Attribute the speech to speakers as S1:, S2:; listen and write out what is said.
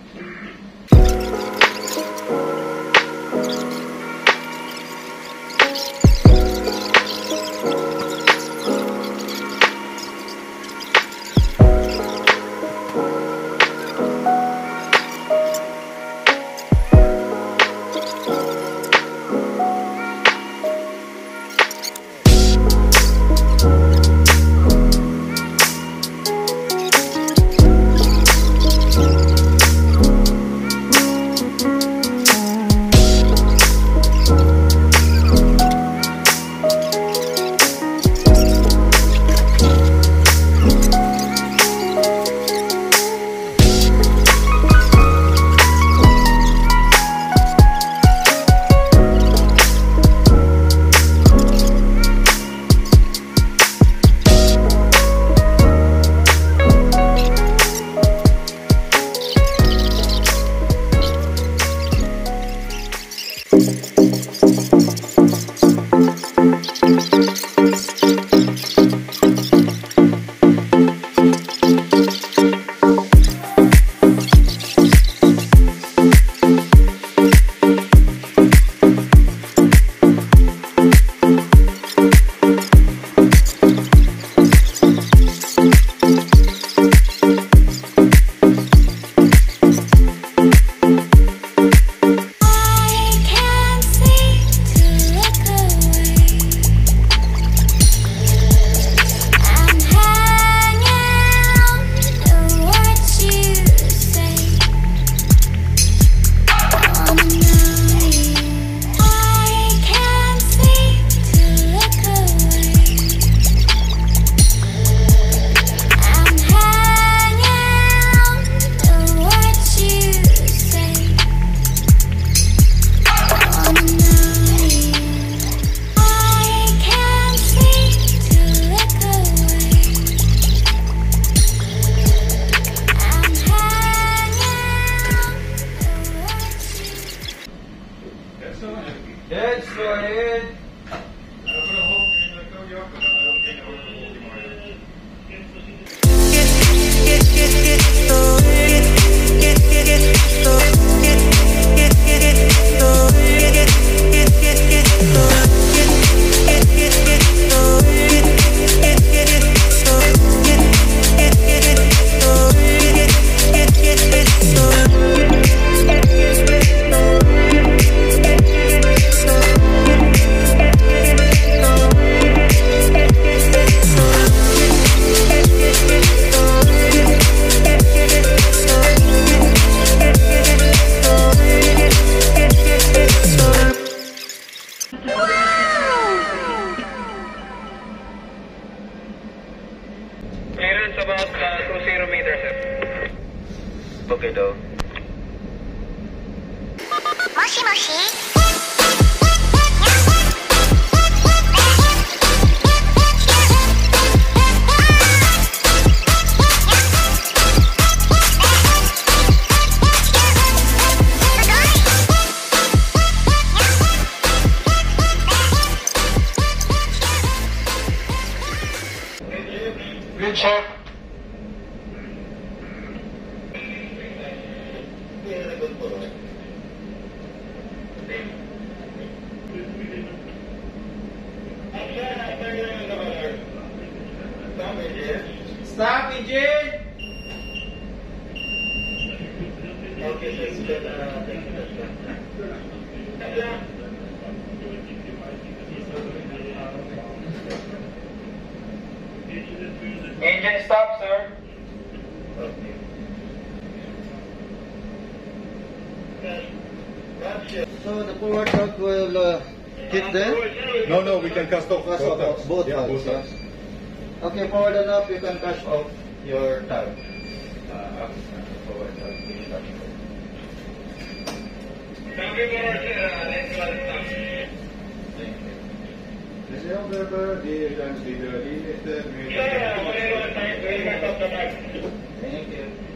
S1: Let's go ahead.
S2: Clearance about 20 meters, sir.
S1: Okay daw.
S3: Moshi moshi.
S1: Good check. Stop, engine. Okay, let's get engine stop, sir.
S4: So the forward truck will hit them?
S5: No, we can cast off.
S4: Cast off both
S5: Yeah,
S4: valves,
S5: both valves.
S4: Okay, forward and up, you can cash off your tag.
S1: Forward.
S2: Thank you very much, sir. Let's go.
S5: Mr. Observer, the times the limit.
S2: Sir, whatever time, very much of the time.
S1: Thank you.